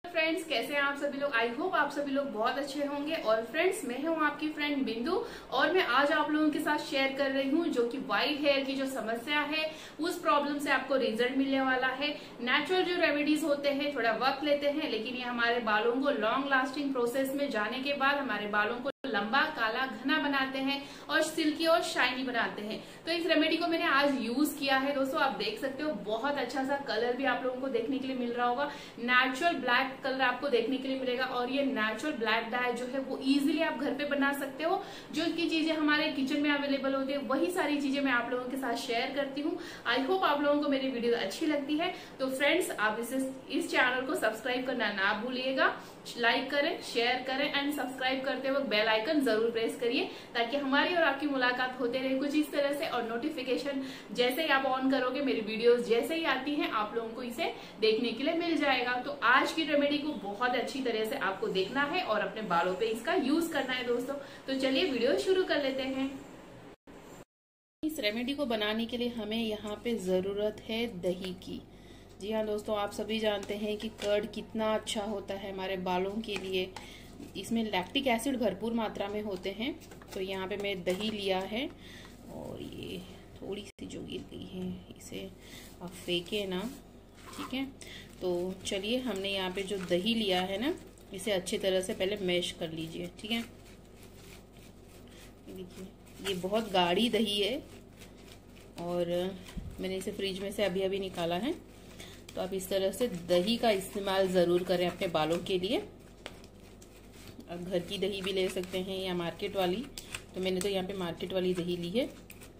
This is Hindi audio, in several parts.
फ्रेंड्स, कैसे हैं आप सभी लोग। आई होप आप सभी लोग बहुत अच्छे होंगे। और फ्रेंड्स, मैं हूं आपकी फ्रेंड बिंदु और मैं आज आप लोगों के साथ शेयर कर रही हूं जो कि व्हाइट हेयर की जो समस्या है उस प्रॉब्लम से आपको रिजल्ट मिलने वाला है। नेचुरल जो रेमेडीज होते हैं थोड़ा वक्त लेते हैं, लेकिन ये हमारे बालों को लॉन्ग लास्टिंग प्रोसेस में जाने के बाद हमारे बालों को लंबा, काला, घना बनाते हैं और सिल्की और शाइनी बनाते हैं। तो इस रेमेडी को मैंने आज यूज किया है दोस्तों। आप देख सकते हो बहुत अच्छा सा कलर भी आप लोगों को देखने के लिए मिल रहा होगा। नेचुरल ब्लैक कलर आपको देखने के लिए मिलेगा और ये नेचुरल ब्लैक डाई जो है वो इजीली आप घर पे बना सकते हो। जो की चीजें हमारे किचन में अवेलेबल होती है वही सारी चीजें मैं आप लोगों के साथ शेयर करती हूँ। आई होप आप लोगों को मेरी वीडियो अच्छी लगती है। तो फ्रेंड्स, आप इस चैनल को सब्सक्राइब करना ना भूलिएगा। लाइक करें, शेयर करें एंड सब्सक्राइब करते वक्त बेल आइकन जरूर प्रेस करिए ताकि हमारी और आपकी मुलाकात होते रहे कुछ इस तरह से। और नोटिफिकेशन जैसे ही आप ऑन करोगे, मेरी वीडियोस जैसे ही आती हैं आप लोगों को इसे देखने के लिए मिल जाएगा। तो आज की रेमेडी को बहुत अच्छी तरह से आपको देखना है और अपने बालों पे इसका यूज करना है दोस्तों। तो चलिए वीडियो शुरू कर लेते हैं। इस रेमेडी को बनाने के लिए हमें यहाँ पे जरूरत है दही की। जी हाँ दोस्तों, आप सभी जानते हैं कि कर्ड कितना अच्छा होता है हमारे बालों के लिए। इसमें लैक्टिक एसिड भरपूर मात्रा में होते हैं। तो यहाँ पे मैं दही लिया है और ये थोड़ी सी जो गिर गई है इसे आप फेंके ना, ठीक है। तो चलिए, हमने यहाँ पे जो दही लिया है ना, इसे अच्छी तरह से पहले मैश कर लीजिए, ठीक है। देखिए, ये बहुत गाढ़ी दही है और मैंने इसे फ्रिज में से अभी अभी निकाला है। तो आप इस तरह से दही का इस्तेमाल जरूर करें अपने बालों के लिए। आप घर की दही भी ले सकते हैं या मार्केट वाली। तो मैंने तो यहाँ पे मार्केट वाली दही ली है,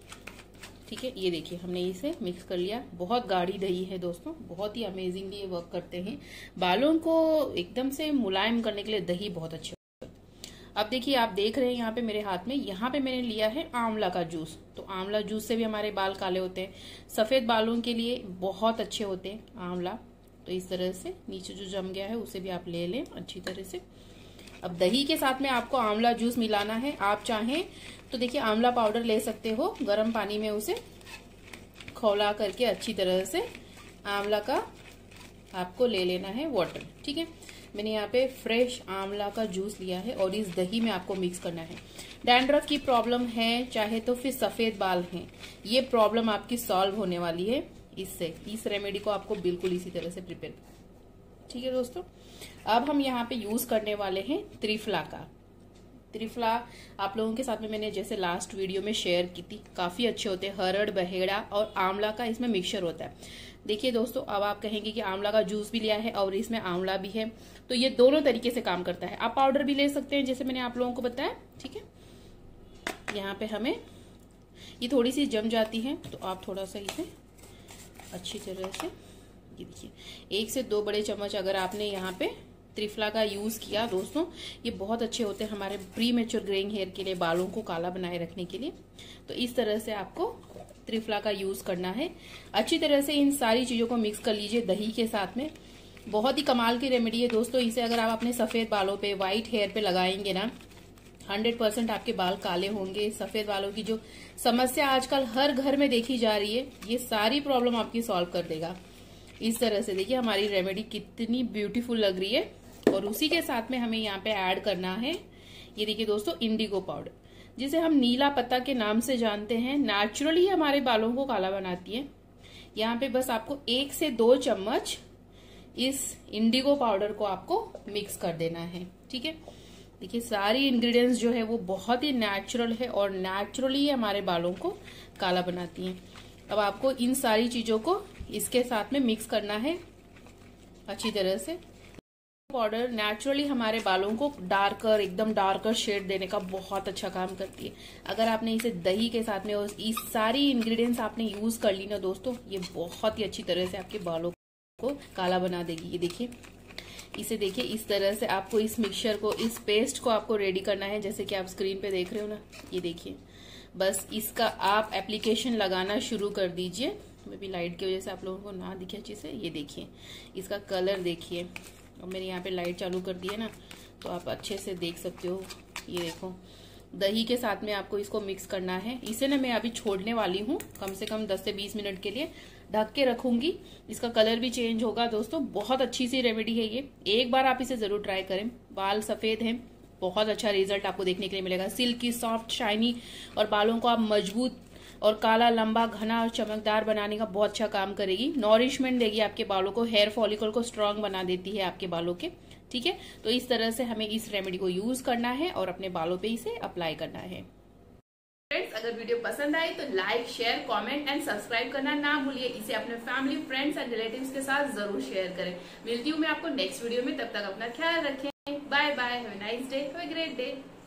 ठीक है। ये देखिए, हमने इसे मिक्स कर लिया। बहुत गाढ़ी दही है दोस्तों, बहुत ही अमेजिंगली ये वर्क करते हैं। बालों को एकदम से मुलायम करने के लिए दही बहुत अच्छे। अब देखिए, आप देख रहे हैं यहाँ पे मेरे हाथ में, यहाँ पे मैंने लिया है आंवला का जूस। तो आंवला जूस से भी हमारे बाल काले होते हैं। सफेद बालों के लिए बहुत अच्छे होते हैं आंवला। तो इस तरह से नीचे जो जम गया है उसे भी आप ले लें अच्छी तरह से। अब दही के साथ में आपको आंवला जूस मिलाना है। आप चाहें तो देखिए आंवला पाउडर ले सकते हो, गर्म पानी में उसे खौला करके अच्छी तरह से आंवला का आपको ले लेना है वाटर, ठीक है। मैंने यहाँ पे फ्रेश आंवला का जूस लिया है और इस दही में आपको मिक्स करना है। डैंड्रफ की प्रॉब्लम है, चाहे तो फिर सफेद बाल हैं, ये प्रॉब्लम आपकी सॉल्व होने वाली है इससे। इस रेमेडी को आपको बिल्कुल इसी तरह से प्रिपेयर, ठीक है दोस्तों। अब हम यहाँ पे यूज करने वाले हैं त्रिफला का। त्रिफला आप लोगों के साथ में मैंने जैसे लास्ट वीडियो में शेयर की थी, काफी अच्छे होते हैं। हरड़, बहेड़ा और आंवला का इसमें मिक्सचर होता है। देखिए दोस्तों, अब आप कहेंगे कि आंवला का जूस भी लिया है और इसमें आंवला भी है, तो ये दोनों तरीके से काम करता है। आप पाउडर भी ले सकते हैं जैसे मैंने आप लोगों को बताया, ठीक है। यहाँ पे हमें ये थोड़ी सी जम जाती है तो आप थोड़ा सा इसे अच्छी तरह से, ये देखिए 1 से 2 बड़े चम्मच अगर आपने यहाँ पे त्रिफला का यूज किया दोस्तों, ये बहुत अच्छे होते हैं हमारे प्री मैच्योर ग्रेइंग हेयर के लिए, बालों को काला बनाए रखने के लिए। तो इस तरह से आपको त्रिफला का यूज करना है। अच्छी तरह से इन सारी चीजों को मिक्स कर लीजिए दही के साथ में। बहुत ही कमाल की रेमेडी है दोस्तों। इसे अगर आप अपने सफेद बालों पे, व्हाइट हेयर पे लगाएंगे ना, 100% आपके बाल काले होंगे। सफेद बालों की जो समस्या आजकल हर घर में देखी जा रही है, ये सारी प्रॉब्लम आपकी सॉल्व कर देगा। इस तरह से देखिए हमारी रेमेडी कितनी ब्यूटीफुल लग रही है। और उसी के साथ में हमें यहाँ पे ऐड करना है, ये देखिए दोस्तों, इंडिगो पाउडर, जिसे हम नीला पत्ता के नाम से जानते हैं। नेचुरली हमारे बालों को काला बनाती है। यहाँ पे बस आपको 1 से 2 चम्मच इस इंडिगो पाउडर को आपको मिक्स कर देना है, ठीक है। देखिए सारी इंग्रेडिएंट्स जो है वो बहुत ही नेचुरल है और नेचुरली हमारे बालों को काला बनाती हैं। अब आपको इन सारी चीजों को इसके साथ में मिक्स करना है अच्छी तरह से। पाउडर नेचुरली हमारे बालों को डार्कर, एकदम डार्कर शेड देने का बहुत अच्छा काम करती है। अगर आपने इसे दही के साथ में और इस सारी इंग्रेडिएंट्स आपने यूज कर ली ना दोस्तों, ये बहुत ही अच्छी तरह से आपके बालों को काला बना देगी। ये देखिए, इसे देखिए इस तरह से आपको इस मिक्सचर को, इस पेस्ट को आपको रेडी करना है जैसे कि आप स्क्रीन पे देख रहे हो ना। ये देखिए, बस इसका आप एप्लीकेशन लगाना शुरू कर दीजिए। मे भी लाइट की वजह से आप लोगों को ना दिखे अच्छे से। ये देखिए, इसका कलर देखिए। और मैंने यहाँ पे लाइट चालू कर दी है ना, तो आप अच्छे से देख सकते हो। ये देखो, दही के साथ में आपको इसको मिक्स करना है। इसे ना मैं अभी छोड़ने वाली हूँ कम से कम 10 से 20 मिनट के लिए। ढक के रखूंगी, इसका कलर भी चेंज होगा। दोस्तों बहुत अच्छी सी रेमेडी है ये, एक बार आप इसे जरूर ट्राई करें। बाल सफेद हैं, बहुत अच्छा रिजल्ट आपको देखने के लिए मिलेगा। सिल्की, सॉफ्ट, शाइनी और बालों को आप मजबूत और काला, लंबा, घना और चमकदार बनाने का बहुत अच्छा काम करेगी। नॉरिशमेंट देगी आपके बालों को, हेयर फॉलिकल को स्ट्रांग बना देती है आपके बालों के। ठीक है, तो इस तरह से हमें इस रेमेडी को यूज करना है और अपने बालों पे इसे अप्लाई करना है। फ्रेंड्स, अगर वीडियो पसंद आए तो like, share, comment and subscribe करना ना भूलिए। इसे अपने फैमिली, फ्रेंड्स एंड रिलेटिव्स के साथ जरूर शेयर करें। मिलती हूँ मैं आपको नेक्स्ट वीडियो में, तब तक अपना ख्याल रखें। Bye bye, have a nice day, have a great day.